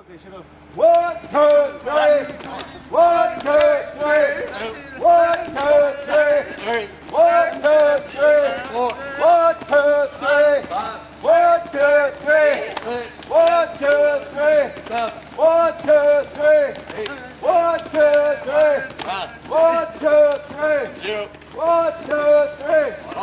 One, two, three. One, two, three. One, two, three. One, two, three. One, two, three. One, two, three. One, two, three. One, two, three.